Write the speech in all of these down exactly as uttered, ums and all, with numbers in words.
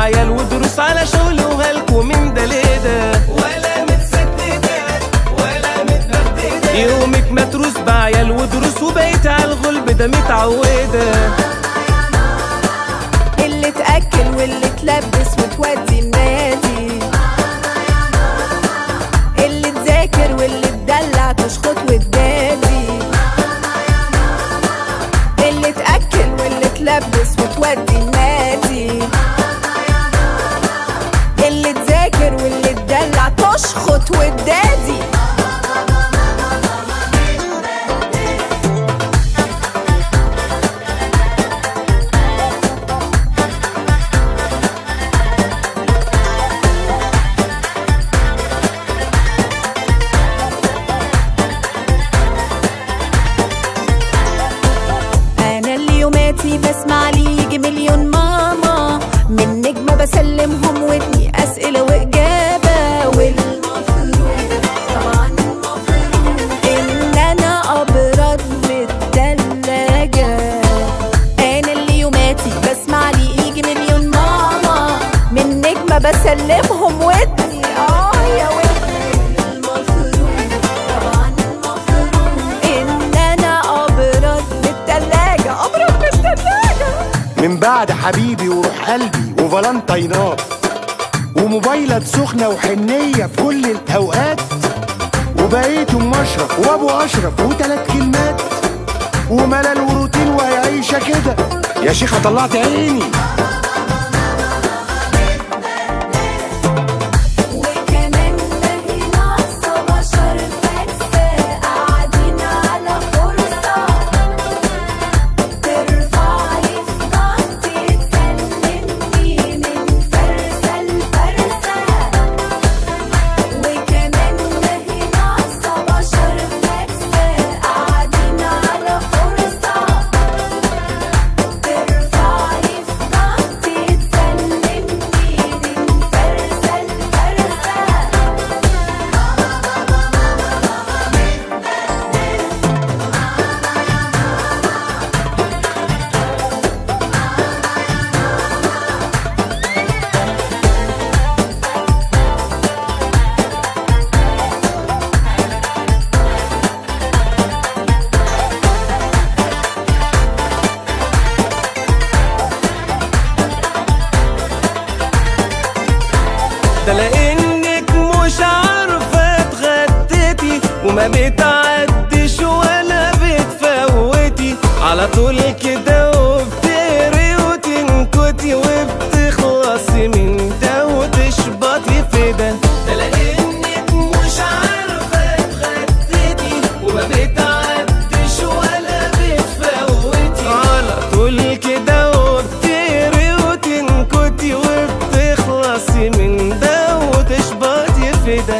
بعيال ودروس على شغل وهلكوا من ده لده، ولا متسددة ولا متبددة، يومك متروس بعيال ودروس وبقيت على الغلب ده متعودة. اللي تأكل واللي تلبس وتودي النادي، اللي تذاكر واللي تدلع تشخط وتدادي، اللي تأكل واللي تلبس وتودي النادي، اللي تذاكر واللي تدلع تشخط وتدادي. بسمع لي يجي مليون ماما، من نجمة بسلمهم ودني أسئلة وإجابة، والمفروض طبعا المفروض إن أنا أبرد من التلاجة. أنا اللي يوماتي بسمع لي يجي مليون ماما، من نجمة بسلمهم ودني آه يا ودني، المفروض طبعا المفروض إن أنا أبرد من التلاجة، أبرد من من بعد حبيبي وروح قلبي وفالنتينات وموبايلات سخنة وحنية في كل الأوقات، وبقيت أم أشرف وأبو أشرف وتلات كلمات وملل وروتين وهي عيشة كده يا شيخة طلعت عيني. ده لانك مش عارفه اتغديتي وما بتعديش ولا بتفوتي، على طول كده وبتقري وتنكتي وبتخلصي من ده وتشبطي في ده. ده لانك مش عارفه اتغديتي وما بتعديش ولا بتفوتي، على طول كده وبتقري وتنكتي وبتخلصي من ده وتشبطي في ده.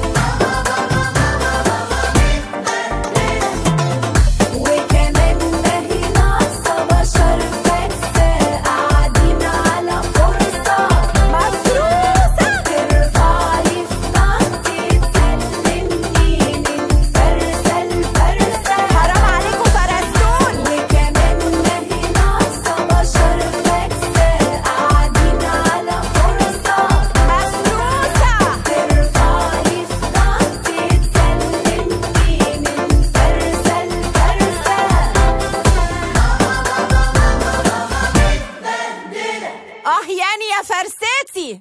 وكمان ما هي ناقصة بشر بس قاعدين على فرصة مفروسة، ترفعلي في ضغطي تسلمني من فرسة لفرسة، حرام عليكم فرستون. وكمان ما هي ناقصة بشر بس قاعدين على فرصة مفروسة، ترفعلي في ضغطي تسلمني من فرسة لفرسة. اه يعني يا فرستي.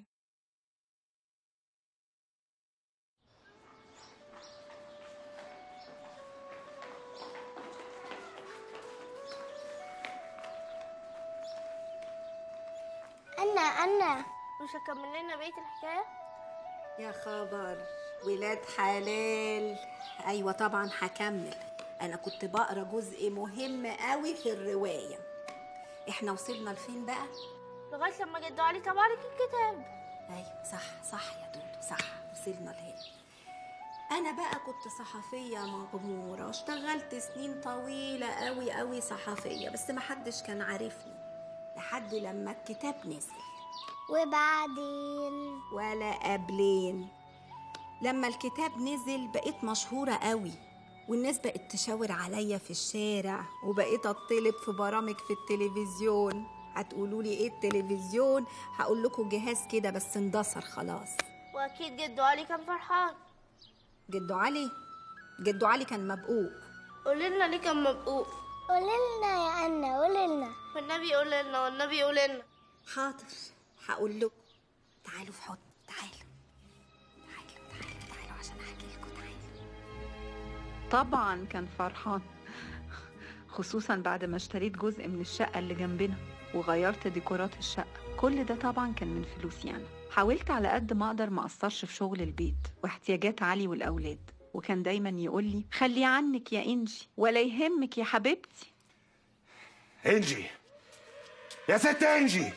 أنا أنا مش هكمل لنا بقية الحكاية؟ يا خبر ولاد حلال. ايوه طبعا هكمل، انا كنت بقرا جزء مهم قوي في الروايه. احنا وصلنا لفين بقى؟ لغاية لما جدوا علي طبع لك الكتاب. ايوه صح صح يا دودو صح، وصلنا لهنا. انا بقى كنت صحفيه مغموره واشتغلت سنين طويله قوي قوي صحفيه، بس محدش كان عارفني لحد لما الكتاب نزل. وبعدين ولا قبلين. لما الكتاب نزل بقيت مشهورة قوي، والناس بقت تشاور عليا في الشارع، وبقيت اطلب في برامج في التلفزيون هتقولوا لي ايه التلفزيون؟ هقول لكم جهاز كده بس اندثر خلاص. واكيد جدو علي كان فرحان. جدو علي جدو علي كان مبقوق. قولي لنا ليه كان مبقوق؟ قولي لنا يا أنا، قولي لنا والنبي قولي لنا والنبي قولي لنا. حاضر هقول لكم. تعالوا في حضن، تعالوا تعالوا تعالوا تعالوا عشان احكي لكم. تعالوا. طبعا كان فرحان، خصوصا بعد ما اشتريت جزء من الشقة اللي جنبنا وغيرت ديكورات الشقة. كل ده طبعا كان من فلوسي أنا. حاولت على قد ما أقدر ما أقصرش في شغل البيت واحتياجات علي والأولاد، وكان دايما يقولي خلي عنك يا إنجي ولا يهمك يا حبيبتي. انجي يا ست انجي،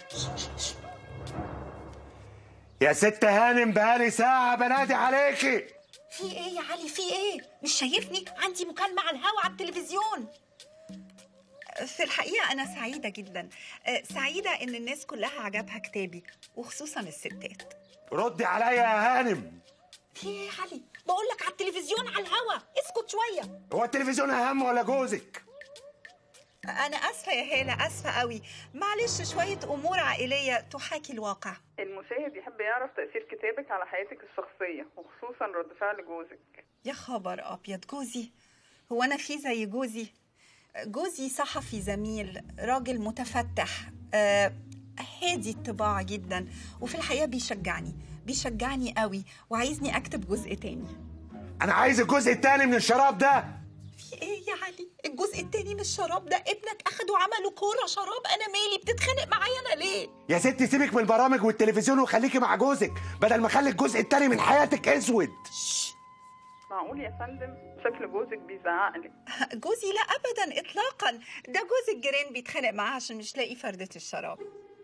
يا ست هانم بقالي ساعة بنادي عليكي. في ايه يا علي؟ في ايه؟ مش شايفني؟ عندي مكالمة على الهوا على التلفزيون. في الحقيقة أنا سعيدة جدا، سعيدة إن الناس كلها عجبها كتابي وخصوصا الستات. ردي عليا يا هانم. في ايه يا علي؟ بقول لك على التلفزيون على الهوا، اسكت شوية. هو التلفزيون أهم ولا جوزك؟ أنا آسفة يا هالة، آسفة قوي، معلش شوية أمور عائلية تحاكي الواقع. المشاهد يحب يعرف تأثير كتابك على حياتك الشخصية وخصوصا رد فعل جوزك. يا خبر أبيض، جوزي؟ هو أنا في زي جوزي؟ جوزي صحفي زميل، راجل متفتح، آه هادي الطباع جدا، وفي الحقيقة بيشجعني بيشجعني قوي وعايزني أكتب جزء تاني. أنا عايز الجزء التاني من الشراب ده. في إيه يا علي؟ الجزء التاني من الشراب ده ابنك أخده وعمله كورة شراب، أنا مالي؟ بتتخانق معايا أنا ليه؟ يا ستي سيبك من البرامج والتلفزيون وخليكي مع جوزك بدل ما اخلي الجزء التاني من حياتك اسود. معقول يا فندم شكل جوزك بيزعق لك؟ جوزي لا أبدا إطلاقا، ده جوز الجيران بيتخانق معاه عشان مش لاقي فردة الشراب.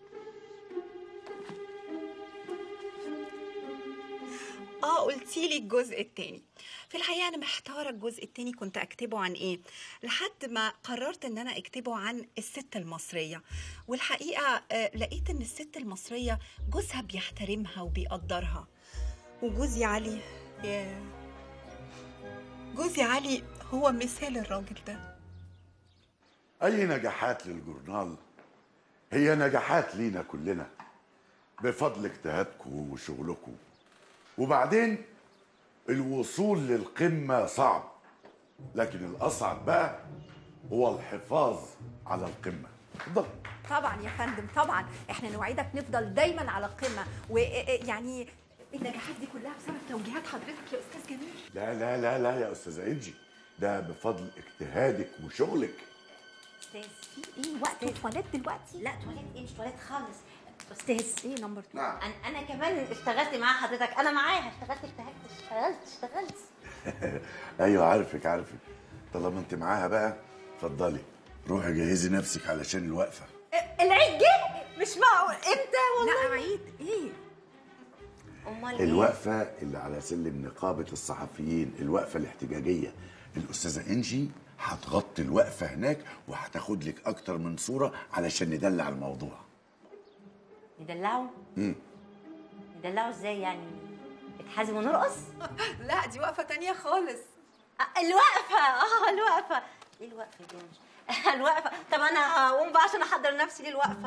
اه قلتي لي الجزء التاني. في الحقيقه انا محتاره الجزء التاني كنت اكتبه عن ايه، لحد ما قررت ان انا اكتبه عن الست المصريه. والحقيقه آه لقيت ان الست المصريه جوزها بيحترمها وبيقدرها، وجوزي علي ياه جوزي علي هو مثال الراجل ده. اي نجاحات للجورنال هي نجاحات لينا كلنا بفضل اجتهادكم وشغلكم. وبعدين الوصول للقمة صعب، لكن الأصعب بقى هو الحفاظ على القمة. اتفضل. طبعا يا فندم طبعا، احنا نوعدك نفضل دايما على القمة، ويعني النجاحات دي كلها بسبب توجيهات حضرتك يا أستاذ جميل. لا لا لا لا يا أستاذة إنجي، ده بفضل اجتهادك وشغلك. أستاذ في إيه وقت التواليت دلوقتي؟ لا تواليت إيه؟ مش تواليت خالص. أستاذ إيه نمبر تو؟ نعم. أنا كمان اشتغلت مع حضرتك، أنا معاها اشتغلت اشتغلت اشتغلت اشتغلت أيوه عارفك عارفك. طالما أنت معاها بقى اتفضلي روحي جهزي نفسك علشان الوقفة. العيد جه؟ مش معقول، إمتى والله؟ لا عيد إيه؟ أمال إيه؟ الوقفة اللي على سلم نقابة الصحفيين، الوقفة الاحتجاجية. الأستاذة إنجي هتغطي الوقفة هناك وهتاخد لك أكتر من صورة علشان ندلع الموضوع. ندلعوا؟ امم ندلعوا ازاي يعني؟ نتحازم ونرقص؟ لا دي وقفة تانية خالص. آه الوقفة، اه الوقفة. ايه الوقفة دي؟ الوقفة. طب انا هقوم بقى عشان احضر نفسي للوقفة.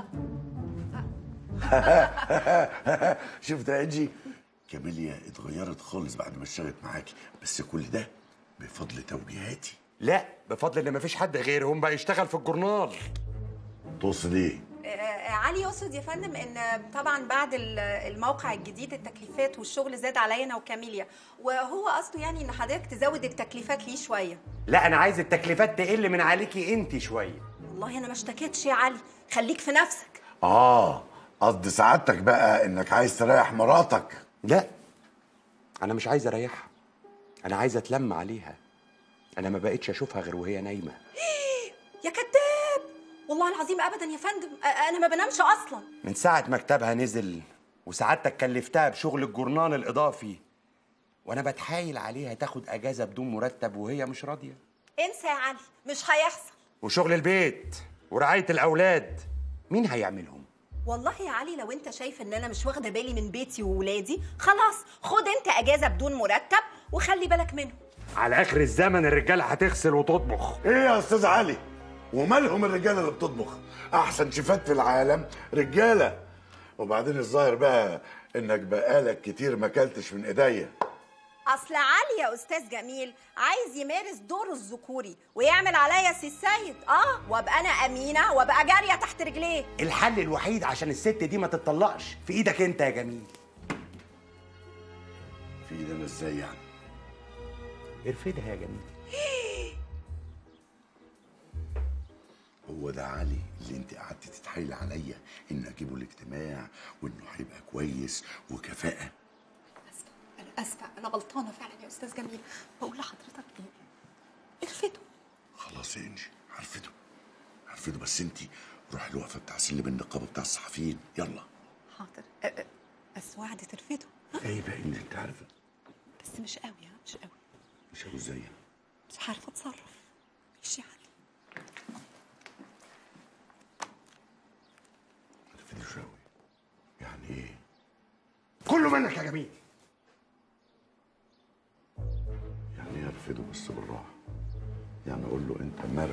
شفت يا انجي؟ كاميليا اتغيرت خالص بعد ما اشتغلت معاكي، بس كل ده بفضل توجيهاتي. لا بفضل ان مفيش حد غيرهم بقى يشتغل في الجورنال. تقصد ايه؟ آه علي يقصد يا فندم ان طبعا بعد الموقع الجديد التكليفات والشغل زاد عليا انا وكاميليا، وهو قصده يعني ان حضرتك تزود التكليفات ليه شويه. لا انا عايز التكليفات تقل من عليكي انت شويه. والله انا ما اشتكيتش يا علي، خليك في نفسك. اه قصد سعادتك بقى انك عايز تريح مراتك. لا انا مش عايز اريحها، انا عايز اتلم عليها. انا ما بقتش اشوفها غير وهي نايمه. يا كذاب، والله العظيم ابدا يا فندم، انا ما بنامش اصلا من ساعه مكتبها نزل وسعادتك كلفتها بشغل الجورنال الاضافي، وانا بتحايل عليها تاخد اجازه بدون مرتب وهي مش راضيه. انسى يا علي، مش هيحصل. وشغل البيت ورعايه الاولاد مين هيعملهم؟ والله يا علي لو انت شايف ان انا مش واخده بالي من بيتي وولادي، خلاص خد انت اجازه بدون مرتب وخلي بالك منهم. على اخر الزمن الرجاله هتغسل وتطبخ. ايه يا استاذ علي؟ ومالهم الرجاله اللي بتطبخ؟ احسن شيفات في العالم رجاله. وبعدين الظاهر بقى انك بقالك كتير ما اكلتش من ايديا. اصل علي يا استاذ جميل عايز يمارس دوره الذكوري ويعمل عليا سي السيد، اه وابقى انا امينه وابقى جاريه تحت رجليه. الحل الوحيد عشان الست دي ما تتطلقش في ايدك انت يا جميل. في ايدي انا ازاي يعني؟ ارفدها يا جميل. هو ده علي اللي انت قعدتي تتحايلي عليا ان اجيبه الاجتماع وانه هيبقى كويس وكفاءه؟ أنا آسفة، أنا غلطانة فعلا يا أستاذ جميل. بقول لحضرتك إيه؟ ارفده. خلاص يا إنجي، هرفده هرفده بس أنت روحي الوقفة بتاع سلم النقابة بتاع الصحفيين، يلا. حاضر، بس وعد ترفده. إيه بقى إنجي أنت عارفة؟ بس مش قوي، ها مش قوي. مش قوي إزاي؟ مش عارفة أتصرف. مش يعني. ما ترفدوش قوي. يعني إيه؟ كله منك يا جميل. يعني يرفضه بس بالراحه، يعني اقول له انت مر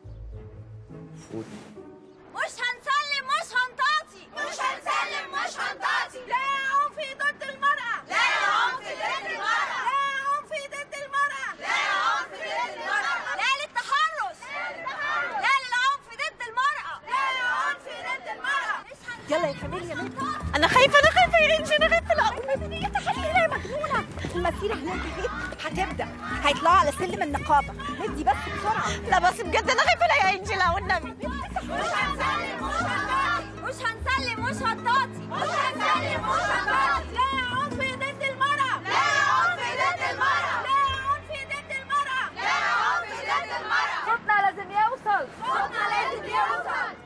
فوت. مش هنسلم مش هنطاطي، مش هنسلم مش هنطاطي. لا عنف ضد المرأة، لا عنف ضد المرأة، لا عنف ضد المرأة، لا عنف ضد المرأة، لا للتحرش، لا للعنف ضد المرأة، لا للعنف ضد المرأة. يلا يا كاميليا بنت. انا خايفة انا خايفة يا انجي، انا خايفة. لا يا تخليها يا مجنونة. المسيرة هناك هتبدأ، هيطلعوا على سلم النقابة. ندي بس بسرعة. لا بس بجد انا خايفة. لا يا انجي لا والنبي. مش هنسلم مش هنطاطي، مش هنسلم مش هنطاطي، مش هنسلم مش هنطاطي. لا عنف ضد المرأة، لا عنف ضد المرأة، لا عنف ضد المرأة، لا عنف ضد المرأة. صوتنا لازم يوصل، صوتنا لازم يوصل.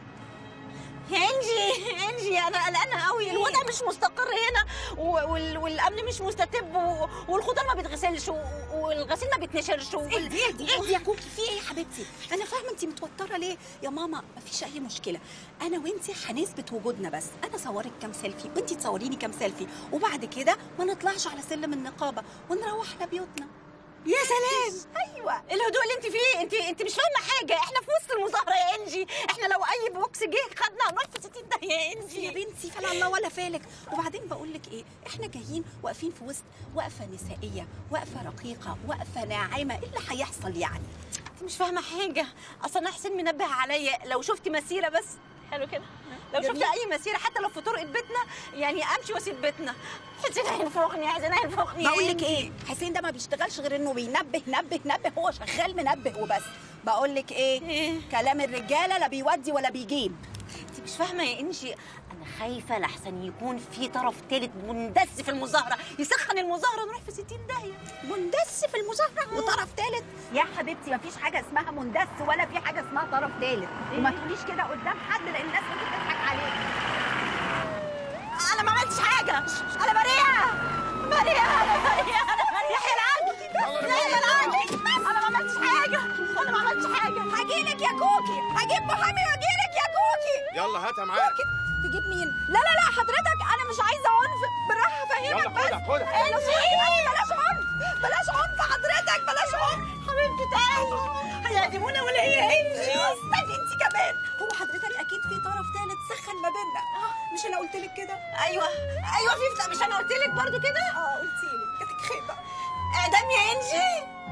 يا انجي انجي انا قلقانه قوي. الوضع مش مستقر هنا وال... والامن مش مستتب و... والخضار ما بيتغسلش و... والغسيل ما بيتنشرش و... اهدي اهدي اهدي يا كوكي. في ايه يا حبيبتي؟ انا فاهمه انت متوتره ليه يا ماما. مفيش اي مشكله، انا وانت هنثبت وجودنا. بس انا صورك كام سيلفي وانت تصوريني كام سيلفي، وبعد كده ما نطلعش على سلم النقابه ونروح لبيوتنا. يا سلام. ايوه الهدوء اللي انت فيه. انت انت مش فاهمه حاجه. احنا في وسط المظاهره يا انجي. احنا لو اي بوكس جه خدنا هنروح في ستين داهيه يا انجي. يا بنتي فلا الله ولا فالك. وبعدين بقول لك ايه، احنا جايين واقفين في وسط وقفه نسائيه، وقفه رقيقه، وقفه ناعمه. ايه اللي هيحصل يعني؟ انت مش فاهمه حاجه. اصل انا حسين منبه عليا لو شفتي مسيره بس حلو كده، لو شفت اي مسيره حتى لو في طرقه بيتنا يعني امشي واسيب بيتنا. حسين هينفخني، حسين هينفخني. بقول لك ايه، حسين ده ما بيشتغلش غير انه بينبه نبه نبه. هو شغال منبه وبس. بقول لك ايه, إيه؟ كلام الرجاله لا بيودي ولا بيجيب. انت مش فاهمه يا انجي. انا خايفه لحسن يكون في طرف ثالث مندس في المظاهره يسخن المظاهره نروح في ستين داهيه. مندس في المظاهره وطرف ثالث؟ يا حبيبتي مفيش حاجه اسمها مندس ولا في حاجه اسمها طرف ثالث. إيه؟ وما تقوليش كده قدام حد لان الناس ممكن تضحك عليك. انا ما عملتش حاجه. انا بريئه بريئه انا بريئه. انا بريئه. يحيى العدل يحيى العدل. انا ما عملتش حاجه. انا ما عملتش حاجه. هجيلك يا كوكي، هجيب محامي واجيلك يا كوكي. يلا هاتها معاك. تجيب مين؟ لا لا لا حضرتك انا مش عايزه عنف. بالراحه فهمك بس. يلا خدها خدها. انجي بلاش عنف، بلاش عنف حضرتك، بلاش عنف. حبيبتي تعالي. هيعدمونا ولا ايه يا انجي؟ استني انت كمان. هو حضرتك اكيد في طرف ثالث سخن ما بيننا. مش انا قلت لك كده؟ ايوه ايوه في. مش انا قلت لك برضه كده؟ اه قلتي لي. كانت خيبه. اعدام يا انجي.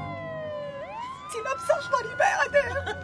انت لابسه احمر بقى اعدام.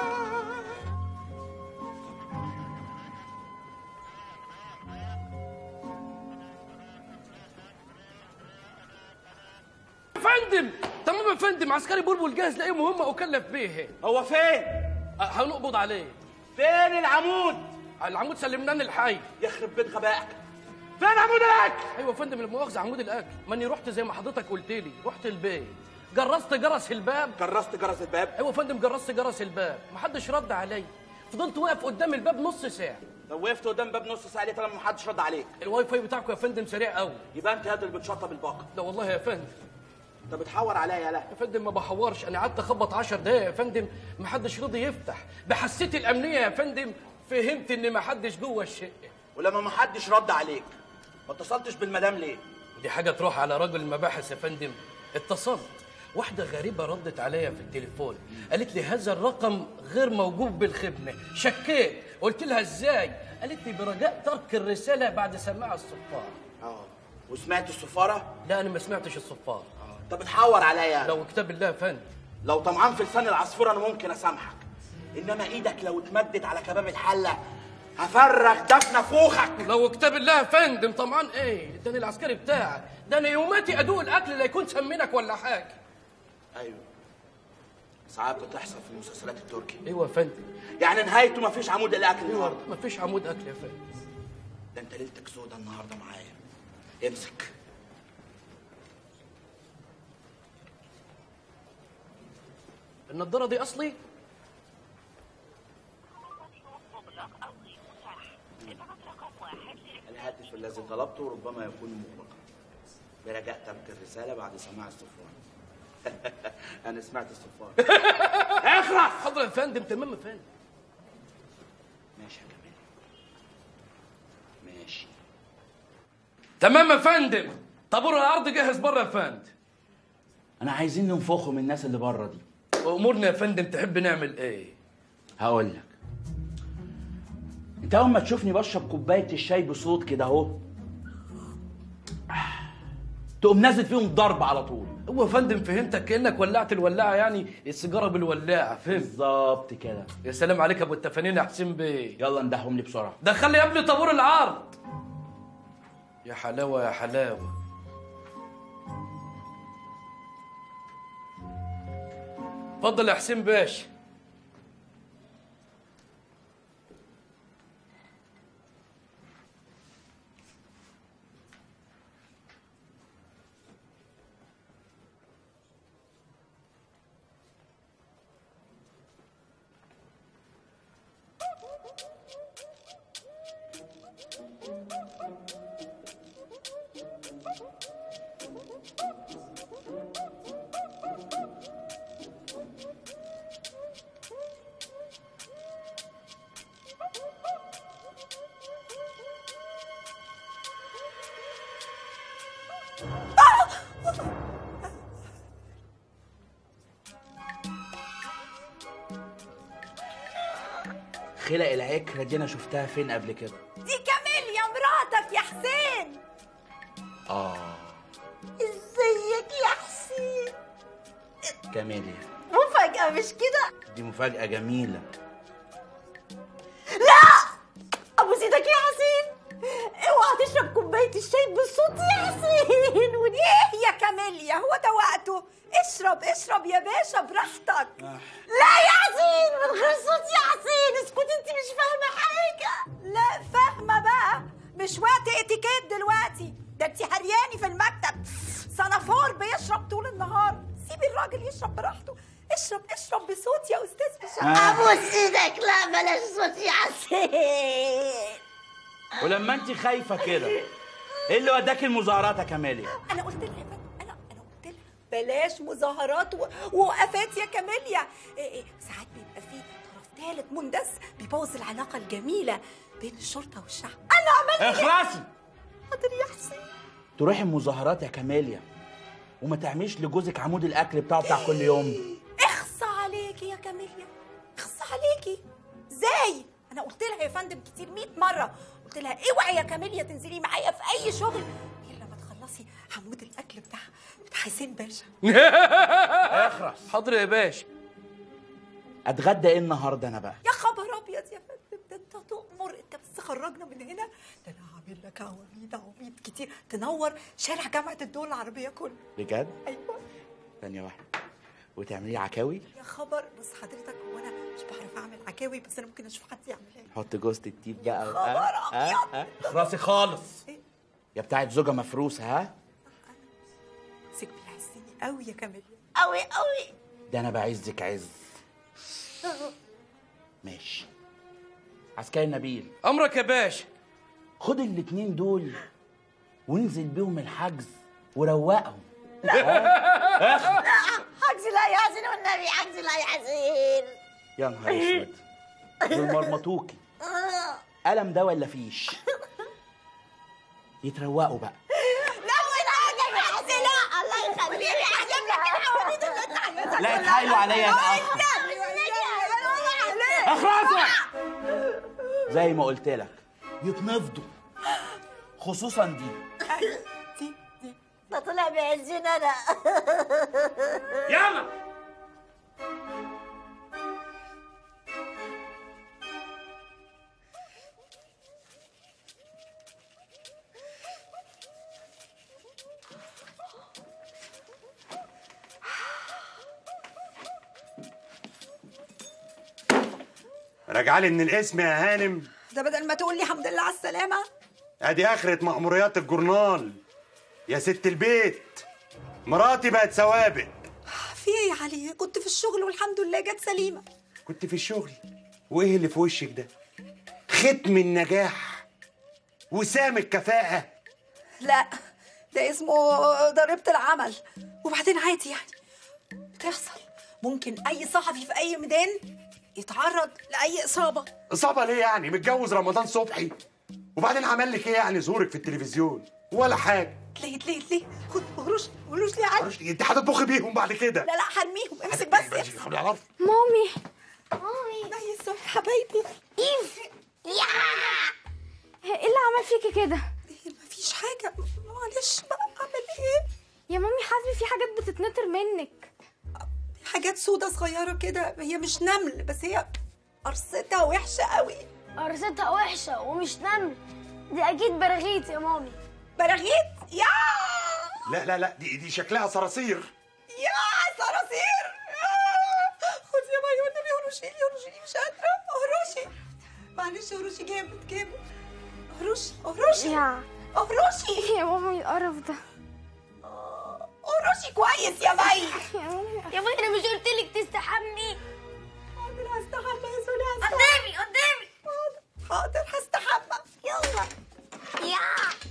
فندم تمام يا فندم. عسكري بلبل جاهز لاي مهمه اكلف بيها. هو فين؟ أه هنقبض عليه. فين العمود؟ العمود سلمناه الحي. يخرب بيت غبائك. فين عمود الاكل؟ ايوه يا فندم المؤاخذه عمود الاكل. ماني رحت زي ما حضرتك قلت لي، رحت البيت جرست جرس الباب. جرست جرس الباب؟ ايوه يا فندم جرست جرس الباب، محدش رد عليا. فضلت واقف قدام الباب نص ساعه. لو وقفت قدام باب نص ساعه ليه طالما محدش رد عليك؟ الواي فاي بتاعكم يا فندم سريع قوي. يبقى انت هاد اللي بتشطب الباقه. لا والله يا فندم. انت بتحور عليا يا لا يا فندم ما بحورش. انا قعدت اخبط عشر دقايق يا فندم محدش رضي يفتح. بحسيت الامنيه يا فندم فهمت ان محدش جوه الشقه. ولما محدش رد عليك ما اتصلتش بالمدام ليه؟ دي حاجه تروح على راجل المباحث يا فندم. اتصلت واحده غريبه ردت عليا في التليفون، قالت لي هذا الرقم غير موجود بالخدمه. شكيت، قلت لها ازاي؟ قالت لي برجاء ترك الرساله بعد سماع الصفاره. اه وسمعت الصفاره؟ لا انا ما سمعتش الصفاره. اه انت بتحور عليا. لو كتاب الله يا فندم. لو طمعان في لسان العصفور انا ممكن اسامحك، انما ايدك لو اتمدت على كباب الحله هفرغ دفنه فوخك. لو كتاب الله يا فندم طمعان ايه؟ ده انا العسكري بتاعك، ده انا يوماتي ادوق الاكل لا يكون سمينك ولا حاجه. ايوه ساعات بتحصل في المسلسلات التركي. ايوه يا فندم. يعني نهايته مفيش عمود الاكل النهارده. مفيش عمود اكل يا فندم. ده انت ليلتك سودا النهارده معايا. امسك. النضاره دي اصلي؟ الهاتف الذي طلبته ربما يكون مغلقا. برجاء ترك الرساله بعد سماع الصفاره. انا سمعت الصفاره. اخرس. حاضر يا فندم. تمام يا فندم. ماشي يا كمال. ماشي. تمام يا فندم. طابور الارض جاهز بره يا فندم. انا عايزين ننفخه من الناس اللي بره دي. امورنا يا فندم. تحب نعمل ايه؟ هقول لك. انت اول ما تشوفني بشرب كوبايه الشاي بصوت كده اهو تقوم نازل فيهم ضرب على طول. هو يا فندم فهمتك كانك ولعت الولاعه، يعني السيجاره بالولاعه. فهمت بالظبط كده. يا سلام عليك يا ابو التفانين يا حسين بيه. يلا ندههم لي بسرعه. دخل لي يا ابني طابور العرض. يا حلاوه يا حلاوه. اتفضل يا حسين باشا. خلق العكرة دي انا شفتها فين قبل كده؟ دي كاميليا مراتك يا حسين. اه ازيك يا حسين؟ كاميليا. مفاجأة مش كده؟ دي مفاجأة جميلة. لا ابوس ايدك يا حسين، اوعى تشرب كوباية الشاي بالصوت يا حسين. ودي ايه يا كاميليا؟ هو ده وقته؟ اشرب اشرب يا باشا براحتك. آه. لا يا حسين من غير صوت يا حسين. اسكتي انت مش فاهمة حاجة. لا فاهمة بقى، مش وقت اتيكيت دلوقتي. ده انت هرياني في المكتب. صنفور بيشرب طول النهار. سيبي الراجل يشرب براحته. اشرب اشرب بصوت يا استاذ بشار. آه. ابوس ايدك. لا بلاش صوت يا حسين. ولما انت خايفة كده ايه اللي وداكي المظاهرات يا كاميليا؟ انا قلت لها انا انا قلت لها بلاش مظاهرات ووقفات يا كاميليا. إيه إيه ساعات بيبقى في طرف ثالث مندس بيبوظ العلاقه الجميله بين الشرطه والشعب. انا عملت اخلصي. حاضر يا حسين. تروحي المظاهرات يا كاميليا وما تعمليش لجوزك عمود الاكل بتاعه بتاع كل يوم. اخصى عليكي يا كاميليا، اخصى عليكي. ازاي؟ انا قلت لها يا فندم كتير مئة مره، قلت لها اوعي يا كاميليا تنزلي معايا في اي شغل غير لما تخلصي عمود الاكل بتاع بتاع حسين باشا. اخرس. حاضر يا باشا. اتغدى ايه النهارده انا بقى؟ يا خبر ابيض يا فندم، ده انت تؤمر. انت بس خرجنا من هنا ده انا هعمل لك عواميد عواميد كتير تنور شارع جامعه الدول العربيه كله. بجد؟ ايوه. ثانيه واحده. وتعملي عكاوي؟ يا خبر. بص حضرتك هو انا مش بعرف اعمل عكاوي، بس انا ممكن اشوف حد يعملها لي. حط جوزة التيب بقى. خبر ابيض. اخرسي خالص. يا بتاعت زوجة مفروسة. ها؟ سيب بيحسني قوي يا كاميليا، قوي قوي. ده انا بعزك عز. ماشي. عسكري نبيل. امرك يا باشا. خد الاتنين دول وانزل بيهم الحجز وروقهم. لا حجز لا يا حسين والنبي، حجز لا يا حسين. يا نهار اسود. دول مرمطوكي. قلم ده ولا فيش؟ يتروقوا بقى. لا ولا يا حسين. لا الله يخليك يا حسين. لا اتحايلوا عليا اتاخر. اخلصوا زي ما قلت لك يتنفضوا، خصوصا دي. دي دي ده طلع بيعزني انا. يلا راجعالي من الاسم يا هانم. ده بدل ما تقول لي الحمد لله على السلامه. ادي اخرة مأموريات الجورنال يا ست البيت. مراتي بقت سوابق. في ايه يا علي؟ كنت في الشغل والحمد لله جت سليمه. كنت في الشغل وايه اللي في وشك ده؟ ختم النجاح وسام الكفاءة. لا ده اسمه ضريبه العمل. وبعدين عادي يعني بتحصل. ممكن اي صحفي في اي ميدان يتعرض لاي اصابه. اصابه ليه يعني؟ متجوز رمضان صبحي وبعدين عمل لك ايه يعني ظهورك في التلفزيون؟ ولا حاجه. ليه ليه ليه؟ خد قروش قروش ليه عادي؟ انت هتطبخي بيهم بعد كده. لا لا هرميهم. امسك بس. مامي مامي نايس حبايبي. ايف يا ايه اللي عمل فيكي كده؟ مفيش حاجه معلش بقى اعمل ايه؟ يا مامي حاسبي في حاجات بتتنطر منك. حاجات سودة صغيرة كده. هي مش نمل بس هي قرصتها وحشة قوي. قرصتها وحشة ومش نمل، دي أكيد براغيث يا مامي. براغيث؟ يا لا لا لا دي دي شكلها صراصير. يا صراصير. خدي يا ماي والنبي هروشي لي هروشي لي مش قادرة. هروشي معلش هروشي جامد جامد. هروشي هروشي يا هروشي يا مامي القرف ده. هروشي كويس يا مي. يا مي أنا مش قلتلك تستحمي؟ حاضر هستحمى يا سولي. قدامي قدامي. حاضر هستحمى. يلا يا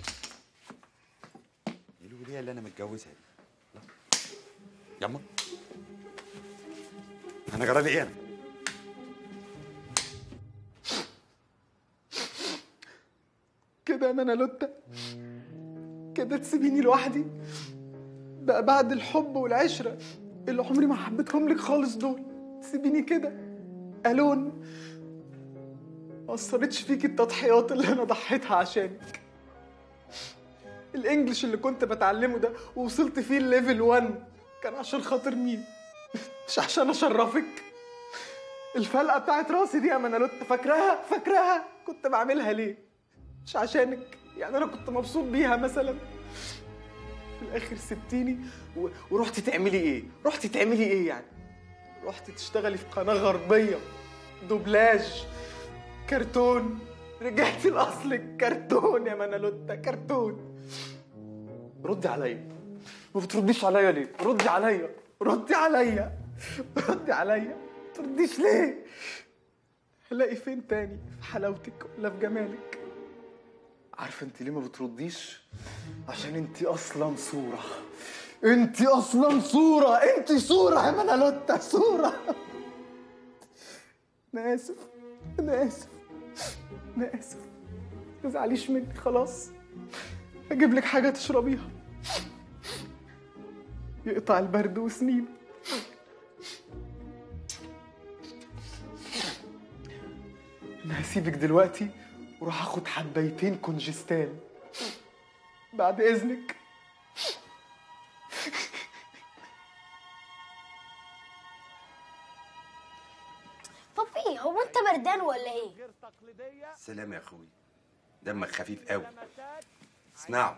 دي الوليه اللي انا متجوزها دي. يما انا جرى لي ايه انا؟ كده يا منالوتا كده تسيبيني لوحدي بقى بعد الحب والعشرة اللي عمري ما حبيتهم لك خالص دول. تسيبيني كده ألون. ما أثرتش فيكي التضحيات اللي أنا ضحيتها عشانك. الإنجليش اللي كنت بتعلمه ده ووصلت فيه الليفل واحد كان عشان خاطر مين؟ مش عشان أشرفك. الفلقة بتاعت راسي دي يا منالوتا فاكراها؟ فاكراها؟ كنت بعملها ليه؟ مش عشانك. يعني أنا كنت مبسوط بيها مثلا. في الآخر سبتيني و... ورحتي تعملي إيه؟ رحتي تعملي إيه يعني؟ رحتي تشتغلي في قناة غربية دوبلاج كرتون. رجعتي لأصلك كرتون يا منالوتا كرتون. ردي عليا. ما بترديش عليا ليه؟ ردي عليا ردي عليا ردي عليا. ما ترديش ليه؟ هلاقي فين تاني في حلاوتك ولا في جمالك؟ عارفه انت ليه ما بترديش؟ عشان انت اصلا صوره. انت اصلا صوره. انت صوره يا منالوتا صوره. انا اسف انا اسف انا اسف. ما تزعليش مني خلاص. اجيب لك حاجه تشربيها يقطع البرد وسنين. انا هسيبك دلوقتي وراح اخد حبايتين كونجستان بعد اذنك. بابي هو انت بردان ولا ايه؟ سلام يا اخوي دمك خفيف قوي. اسمعوا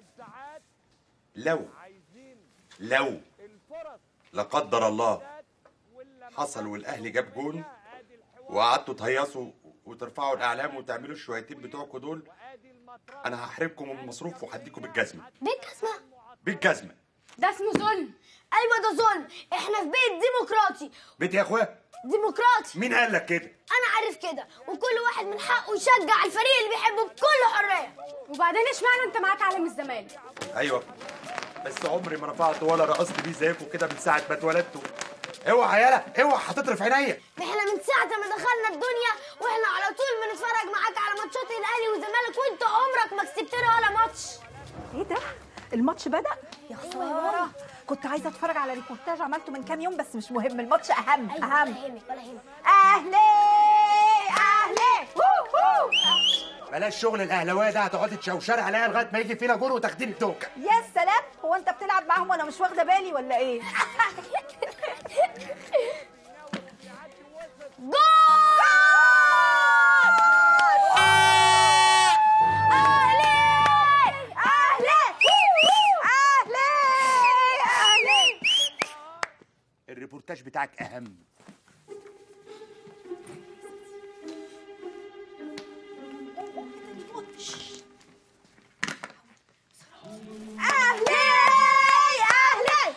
لو لو لا قدر الله حصل والاهلي جاب جون وقعدتوا تهيصوا وترفعوا الاعلام وتعملوا الشويتين بتوعكم دول انا هحرمكم من المصروف وهديكم بالجزمه. بالجزمه؟ بالجزمه. ده اسمه ظلم. ايوه ده ظلم. احنا في بيت ديمقراطي. بيت يا اخويا ديمقراطي. مين قال لك كده؟ انا عارف كده وكل واحد من حقه يشجع الفريق اللي بيحبه بكل حريه. وبعدين اشمعنى انت معاك علم الزمالك؟ ايوه بس عمري ما رفعت ولا رقصت بيه زيكم كده من ساعه ما اتولدتوا. اوعى يالا اوعى هتطرف عينيا. احنا من ساعه ما دخلنا الدنيا واحنا على طول بنتفرج معاك على ماتشات الاهلي والزمالك وانت عمرك ما كسبتنا ولا ماتش. ايه ده؟ الماتش بدأ؟ يا خسارة، كنت عايزة اتفرج على ريبورتاج عملته من كام يوم، بس مش مهم، الماتش أهم. أيوة أهم. ولا يهمك ولا يهمك. أهلي أهلي بلاش شغل الاهلاويه ده، هتقعدي تشوشري عليا لغايه ما يجي فينا جول وتاخدين التوكه. يا سلام، هو أنت بتلعب معاهم وأنا مش واخدة بالي ولا إيه؟ جول! أهلي أهلي أهلي أهلي. الريبورتاج بتاعك اهم. أهلي أهلي.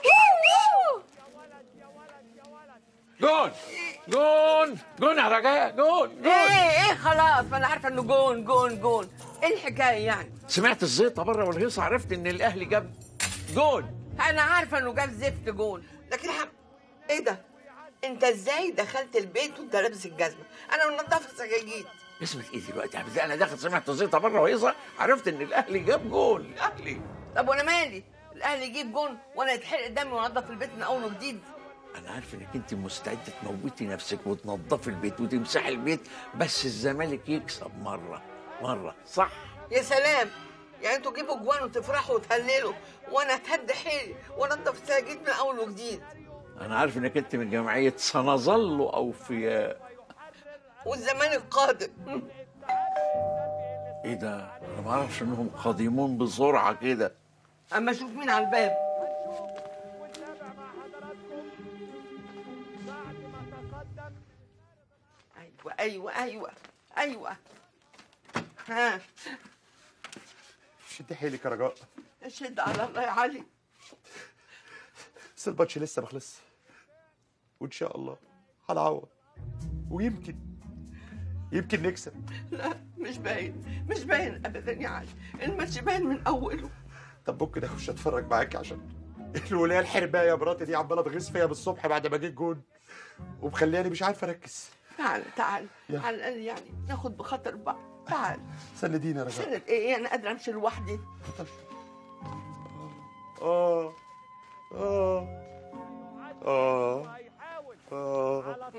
جون جون جون يا رجاء، جون جون. ايه ايه خلاص، ما انا عارفه انه جون جون جون. ايه الحكايه يعني؟ سمعت الزيطه بره والهيصه، عرفت ان الاهلي جاب جون. انا عارفه انه جاب زفت جون، لكن حم... ايه ده؟ انت ازاي دخلت البيت وانت لابس الجزمه؟ انا منضفه سجاجيد. اسمك ايه دلوقتي يا عبد؟ انا داخل سمعت الزيطه بره وهيصه، عرفت ان الاهلي جاب جون. الاهلي. طب وانا مالي؟ الاهلي يجيب جون وانا يتحرق دمي وانضف البيت من اول وجديد. انا عارف انك انت مستعده تموتي نفسك وتنظفي البيت وتمسحي البيت، بس الزمالك يكسب مره مره، صح؟ يا سلام، يعني انتوا تجيبوا جوان وتفرحوا وتهللوا وانا اتهد حيلي وانضف السجاجيد من اول وجديد. انا عارف انك انت من جمعيه سنظل اوفياء. والزمالك قادم. ايه ده؟ انا ما اعرفش انهم قادمون بسرعه كده. اما اشوف مين على الباب. ايوه ايوه ايوه ايوه. ها شدي حيلك يا رجاء. شد على الله يا علي. بس الماتش لسه ما خلصش، وان شاء الله هنعوض، ويمكن يمكن نكسب. لا مش باين، مش باين ابدا يا علي، الماتش باين من اوله. طب ممكن اخش اتفرج معاكي؟ عشان الولايه الحربايه يا مراتي دي عماله تغيظ فيا بالصبح بعد ما جيت جون، ومخلياني مش عارف اركز. تعال تعال يا. على الاقل يعني ناخد بخاطر بعض. تعال. سنديني يا رجاء. سند ايه؟ انا قادره امشي لوحدي. اه اه اه اه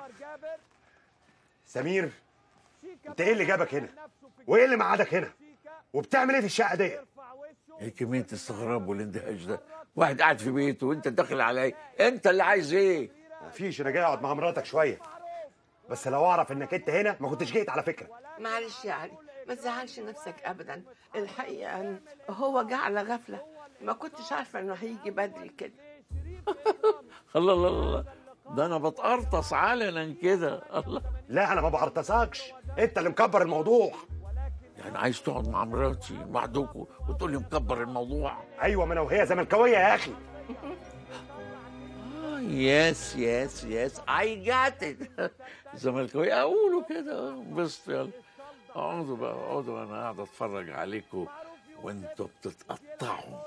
سمير، انت ايه اللي جابك هنا؟ وايه اللي مقعدك هنا؟ وبتعمل ايه في الشقه دي؟ ايه كميه الاستغراب والاندهاش ده؟ واحد قاعد في بيته وانت داخل عليا، انت اللي عايز ايه؟ مفيش، انا جاي اقعد مع مراتك شويه، بس لو اعرف انك انت هنا ما كنتش جيت على فكره. معلش يا علي، ما تزعلش نفسك ابدا، الحقيقه هو جه على غفله، ما كنتش عارفه انه هيجي بدري كده. الله الله الله، ده انا بتقرطص علنا كده. الله، لا انا ما بعرطسكش، انت اللي مكبر الموضوع. يعني عايز تقعد مع مراتي وحدكوا وتقول لي مكبر الموضوع؟ ايوه، ما انا وهي زملكاويه يا اخي. يس يس يس اي جات ات. الزملكاويه اقولوا كده، انبسطوا يلا. اقعدوا بقى، اقعدوا، انا قاعد اتفرج عليكم وانتوا بتتقطعوا.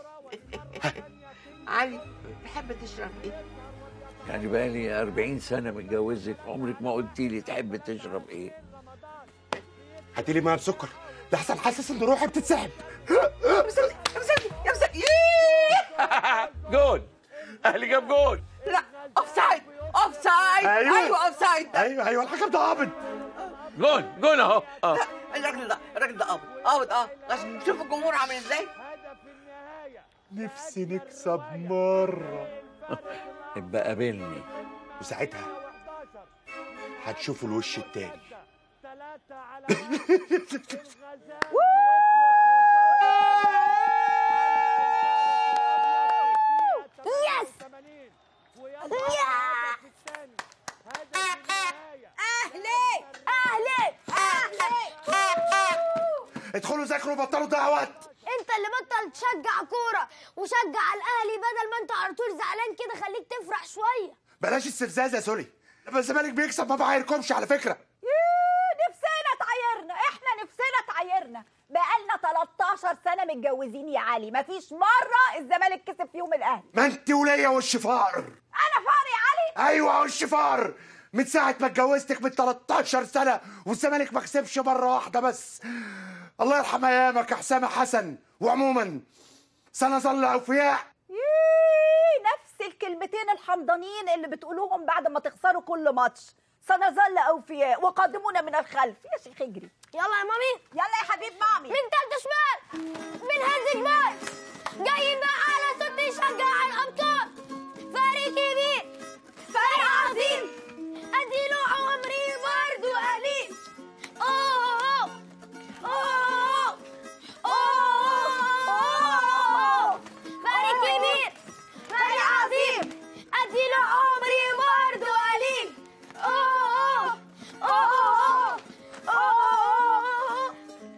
علي، تحب تشرب ايه؟ يعني بقالي أربعين سنة متجوزك، عمرك ما قلتي لي تحب تشرب ايه؟ هاتي لي ميه بسكر، ده احسن حاسس ان روحي بتتسحب. يا مسلي يا مسلي يا مسلي. جول، اهلي جاب جول. لا، اوف سايد اوف سايد. ايوه ايوه اوف سايد. ايوه ايوه الحكم ده قابض. جول جول اهو. اه لا، الراجل ده الراجل ده قابض قابض اه عشان نشوف الجمهور عامل ازاي. نفسي نكسب مره. ابقى قابلني وساعتها هتشوفوا الوش التاني. يس اهلي اهلي اهلي. ادخلوا ذاكروا وبطلوا تضيعوا وقت. انت اللي بطل تشجع كوره وشجع الاهلي بدل ما انت على طول زعلان كده، خليك تفرح شويه. بلاش استفزاز يا سوري، لما الزمالك بيكسب ما بعايركمش على فكره. نفسنا تعايرنا، احنا نفسنا تعايرنا، بقالنا تلتاشر سنة متجوزين يا علي، مفيش مرة الزمالك كسب فيهم الأهلي. ما انت وليا وش فقر. أنا فقر يا علي؟ أيوة وش فقر، من ساعة ما اتجوزتك من تلتاشر سنة والزمالك ما كسبش مرة واحدة بس. الله يرحم أيامك يا حسام حسن. وعموما سنظل اوفياء. ييه، نفس الكلمتين الحمضانيين اللي بتقولوهم بعد ما تخسروا كل ماتش. سنظل اوفياء وقادمون من الخلف. يا شيخ اجري. يلا يا مامي، يلا يا حبيب مامي. من تالتة شمال، من هز جبال، جايين بقى على صوت يشجع الابطال. فريق كبير، فريق عظيم، اديله عمري برضه قليل. اوه اوه اوه اوه، فريق كبير، فريق عظيم، اديله عمري برضه قليل. اوه اوه اوه.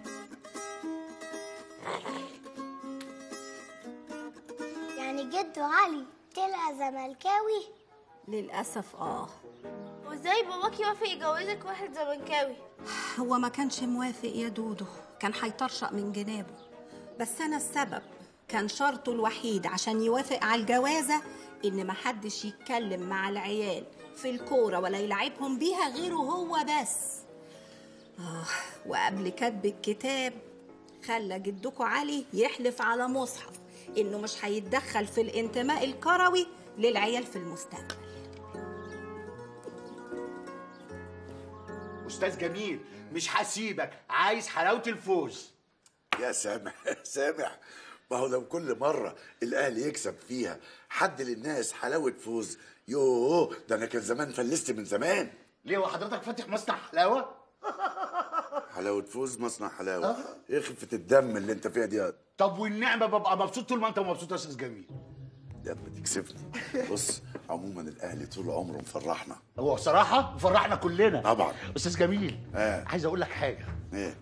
يعني جدو علي طلع زملكاوي؟ للأسف اه. وازاي باباكي وافق يجوزك واحد زملكاوي؟ هو ما كانش موافق يا دودو، كان هيطرشق من جنابه، بس أنا السبب. كان شرطه الوحيد عشان يوافق على الجوازة إن محدش يتكلم مع العيال في الكورة ولا يلعبهم بيها غيره هو بس. آه، وقبل كتب الكتاب خلى جدكو علي يحلف على مصحف إنه مش هيتدخل في الانتماء الكروي للعيال في المستقبل. استاذ جميل، مش هسيبك، عايز حلاوه الفوز. يا سامح سامح، ما هو لو كل مرة الأهلي يكسب فيها حد للناس حلاوة فوز، يوه ده أنا كان زمان فلست من زمان. ليه هو حضرتك فاتح مصنع حلاوة؟ حلاوة فوز، مصنع حلاوة؟ إيه خفة الدم اللي أنت فيها دي؟ طب والنعمة ببقى مبسوط طول ما أنت مبسوط يا أستاذ جميل. يا ما تكسفني. بص، عموما الأهلي طول عمره مفرحنا. هو صراحة مفرحنا كلنا. طبعا. أستاذ جميل، آه. عايز أقول لك حاجة. إيه؟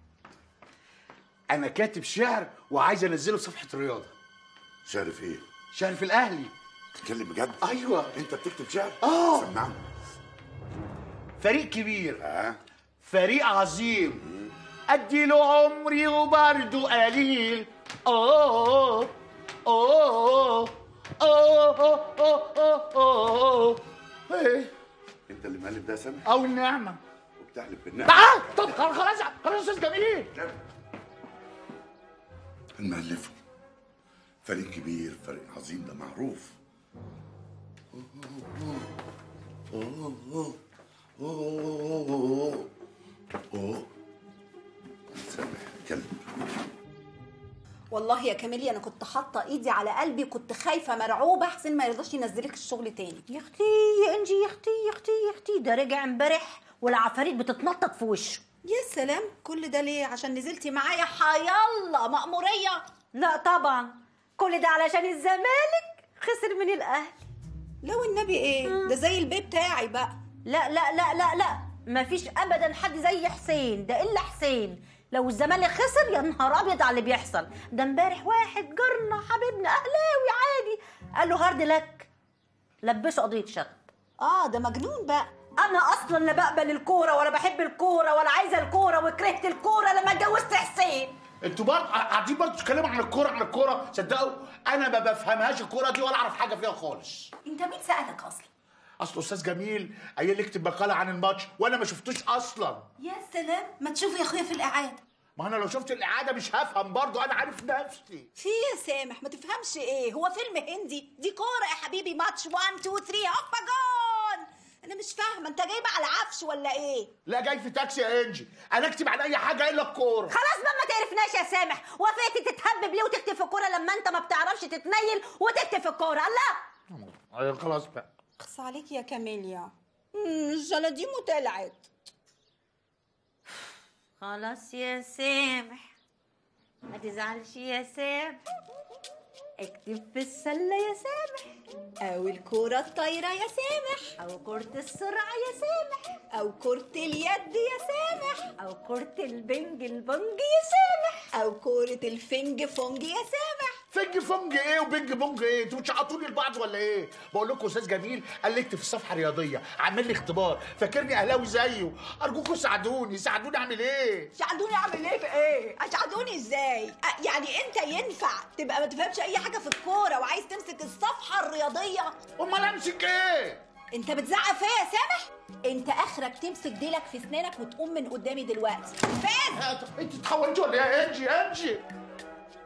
أنا كاتب شعر وعايز أنزله في صفحة الرياضة. شعر في إيه؟ شعر في الأهلي. تتكلم بجد؟ أيوه. أنت بتكتب شعر؟ آه. سمعني. فريق كبير. آه. فريق عظيم. أدي له عمري وبرده قليل. أوه أوه أوه أوه أوه أوه. إيه؟ أنت اللي مؤلف ده يا سامح؟ أو النعمة. وبتحلف بالنعمة. آه طب خلاص خلاص خلاص يا أستاذ جميل. المؤلف فريق كبير، فريق عظيم، ده معروف. أوه أوه أوه أوه. سامح اتكلم. والله يا كاميليا انا كنت حاطه ايدي على قلبي، كنت خايفه مرعوبه حسين ما يرضاش ينزلك الشغل تاني. يا اختي يا انجي، يا اختي يا اختي يا اختي، ده رجع امبارح والعفاريت بتتنطط في وشه. يا سلام، كل ده ليه؟ عشان نزلتي معايا حيالله مأمورية؟ لا طبعا، كل ده علشان الزمالك خسر من الاهلي. لو النبي ايه؟ ده زي البيت بتاعي بقى. لا لا لا لا لا، مفيش ابدا حد زي حسين، ده الا حسين. لو الزمالك خسر يا نهار ابيض على اللي بيحصل. ده امبارح واحد جارنا حبيبنا اهلاوي عادي قال له هارد لك، لبسه قضيه شغب. اه ده مجنون بقى. انا اصلا لا بقبل الكوره ولا بحب الكوره ولا عايزه الكوره، وكرهت الكوره لما اتجوزت حسين. انتوا برضه قاعدين برضه تتكلموا عن الكوره عن الكوره. صدقوا انا ما بفهمهاش الكوره دي ولا اعرف حاجه فيها خالص. انت مين سألك اصلا؟ اصل استاذ جميل قايل لي اكتب مقاله عن الماتش وانا ما شفتوش اصلا. يا سلام، ما تشوف يا اخويا في الاعاده. ما انا لو شفت الاعاده مش هفهم برضه، انا عارف نفسي. في يا سامح ما تفهمش ايه؟ هو فيلم هندي؟ دي كوره يا حبيبي، ماتش واحد اتنين تلاتة هوبا جون. انا مش فاهمه انت جايبه على عفش ولا ايه؟ لا جاي في تاكسي يا انجي، انا اكتب عن اي حاجه الا الكوره. خلاص بقى ما تعرفناش يا سامح، وافقت تتهبب ليه وتكتب في الكوره لما انت ما بتعرفش تتنيل وتكتب في الكوره؟ الله. ايوه خلاص بقى. اخص عليك يا كاميليا، الجلاديمو طلعت. خلاص يا سامح ما تزعلش يا سامح، اكتب في السله يا سامح، او الكوره الطايره يا سامح، او كره السرعه يا سامح، او كره اليد يا سامح، او كره البنج البنج يا سامح، او كره الفنج فونج يا سامح. فنج فونج ايه وبنج بونج ايه؟ انتوا بتشعطوني لبعض ولا ايه؟ بقول لكم استاذ جميل قال لي اكتب في صفحه رياضيه، عامل لي اختبار، فاكرني اهلاوي زيه. ارجوكم ساعدوني، ساعدوني اعمل ايه؟ ساعدوني اعمل ايه في ايه؟ اساعدوني ازاي؟ أ- يعني انت ينفع تبقى ما تفهمش اي حاجه في الكوره وعايز تمسك الصفحه الرياضيه؟ امال امسك ايه؟ انت بتزعق فيا يا سامح؟ انت اخرك تمسك ديلك في اسنانك وتقوم من قدامي دلوقتي. فين؟ انت اتحولتي ولا ايه يا انجي؟ انجي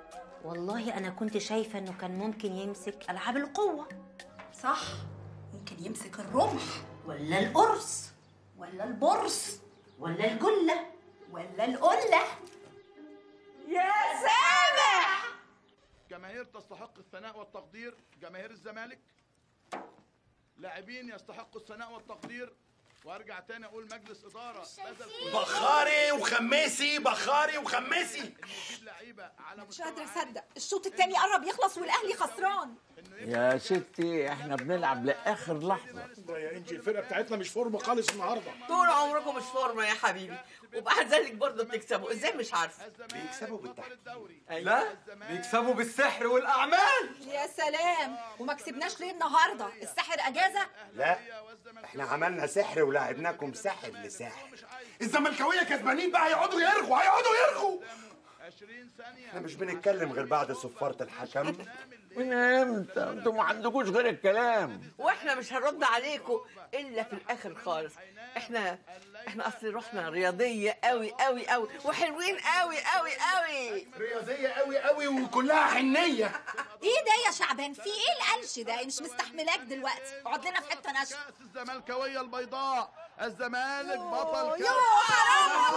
والله انا كنت شايفه انه كان ممكن يمسك العاب القوه. صح، ممكن يمسك الرمح ولا القرص ولا البرص ولا الجله ولا القله. يا سامح! جماهير تستحق الثناء والتقدير، جماهير الزمالك. لاعبين يستحقوا الثناء والتقدير. وارجع تاني اقول مجلس اداره بخاري وخميسي، بخاري وخميسي. مش قادره اصدق الشوط الثاني قرب يخلص والاهلي خسران. يا ستي احنا بنلعب لاخر لحظه. يا انجي الفرقه بتاعتنا مش فورمه خالص النهارده. طول عمركم مش فورمه يا حبيبي، وبعد ذلك برضه بتكسبوا، ازاي مش عارفه؟ بيكسبوا بالتحكيم. لا، بيكسبوا بالسحر والاعمال. يا سلام، وما كسبناش ليه النهارده؟ السحر اجازه؟ لا، احنا عملنا سحر ولعبناكم ساحر لساحر. الزملكاويه كسبانين بقى، هيقعدوا يرغوا هيقعدوا يرغوا. احنا مش بنتكلم غير بعد صفارة الحكم. من امتى؟ انتوا ما عندكوش غير الكلام. واحنا مش هنرد عليكم الا في الاخر خالص. احنا احنا اصل روحنا رياضيه قوي قوي قوي وحلوين قوي قوي قوي. رياضيه قوي قوي وكلها حنيه. ايه ده يا شعبان؟ في ايه القلش ده؟ مش مستحملاك دلوقتي، اقعد لنا في حته ناشفه. الزملكاويه البيضاء، الزمالك بطل كاس. حرام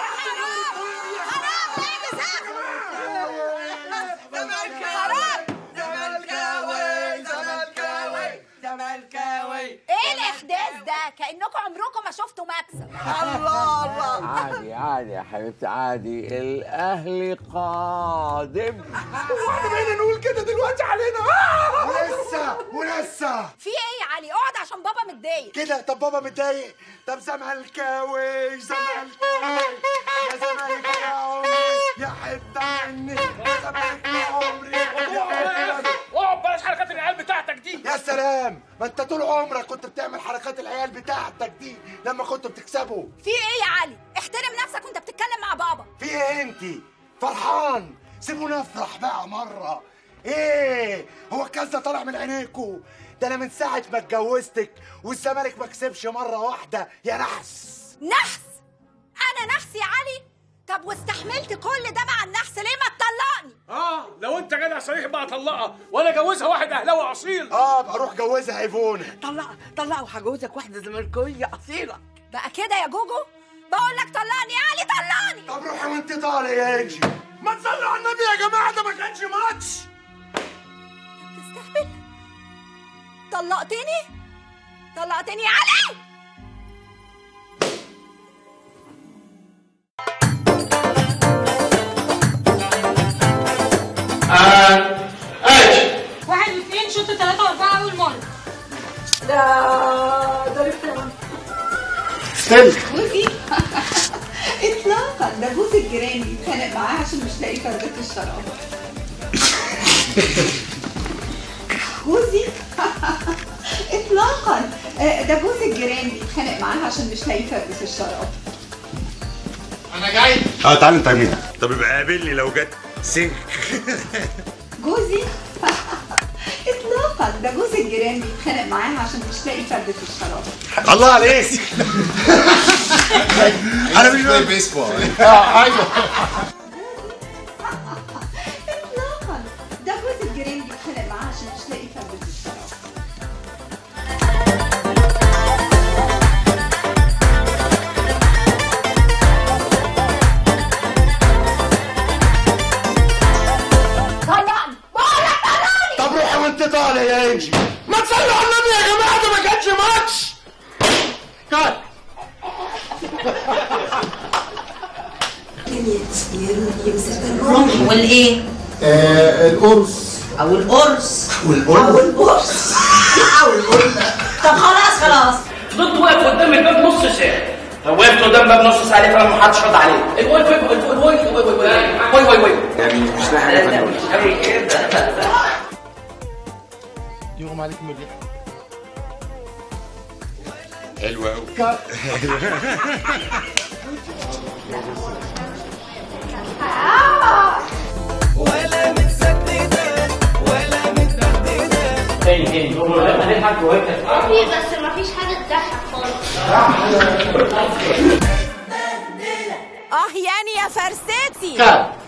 حرام حرام. زملكاوي زملكاوي زملكاوي. ايه الاحداث ده؟ كانكم عمركم ما شفتوا مكسب. الله الله. عادي عادي يا حبيبتي عادي، الاهلي قادم. هو احنا بقينا نقول كده دلوقتي علينا؟ ولسه ولسه. في ايه يا علي؟ اقعد عشان بابا متضايق كده. طب بابا متضايق؟ طب زملكاوي زملكاوي يا زمالك يا عمري يا حته مني يا زمالك يا عمري يا حته. اقعد بلاش حركات العيال بتاعتك دي. يا سلام، ما انت طول عمرك كنت بتعمل حركات العيال بتاعتك دي لما كنتوا بتكسبوا. في ايه يا علي؟ احترم نفسك وانت بتتكلم مع بابا. في ايه انت فرحان؟ سيبونا نفرح بقى مره. ايه هو الكاس ده طالع من عينيكوا؟ ده انا من ساعه ما اتجوزتك والزمالك ما كسبش مره واحده يا نحس. نحس؟ انا نحس يا علي؟ طب واستحملت كل ده مع النحس ليه؟ ما تطلقني. اه لو انت جدع صريح بقى طلقها وانا جوزها واحد اهلاوي اصيل. اه بقى روح جوزها ايفونه. طلع طلع وهجوزك واحده زملكاويه اصيله. بقى كده يا جوجو؟ بقول لك طلقني يا علي، طلقني. طب روحي وانت طالع يا انجي. ما تصلوا على النبي يا جماعه، ده ما كانش ماتش. تستهبل؟ طلقتني؟ طلقتني يا علي؟ واحد واثنين شوط ثلاثة وأربعة أول مرة. ده ده رفضان. استنى. جوزي اطلاقا، ده جوز الجيران بيتخانق معاه عشان مش لاقي فردة الشراب. جوزي اطلاقا، ده جوز الجيران بيتخانق معاه عشان مش لاقي فردة الشراب. انا جاي. اه تعالى انت مين؟ طب يبقى قابلني لو جت سنك. جوزي اطلاقا، ده جوز الجيران بيتخانق معاها عشان مش لاقي فردة الشراب. الله عليك. انا مش بلاي بيسبول. اه ايوه. اطلاقا، ده جوز الجيران بيتخانق معاها عشان مش لاقي فردة الشراب. طب روحي وانت طالع يا انجي. ما تصلوا على النبي يا جماعه، ده ما كانش ماتش. كات. يمسك الرمح والايه؟ آه القرص او القرص والقرص او القرص او القرص. طب خلاص خلاص. فضلت واقف قدام الباب نص ساعه. لو وقفت قدام الباب نص ساعه فانا ما حدش رد عليه. الوقف الوقف وي وي وي يعني مش لاقي يغمى عليك من الريحه. حلوة أوي. ولا متسددة ولا متبددة. تاني تاني هنضحك وهيك. في بس مفيش حاجة تضحك خالص. اه يعني يا فرستي.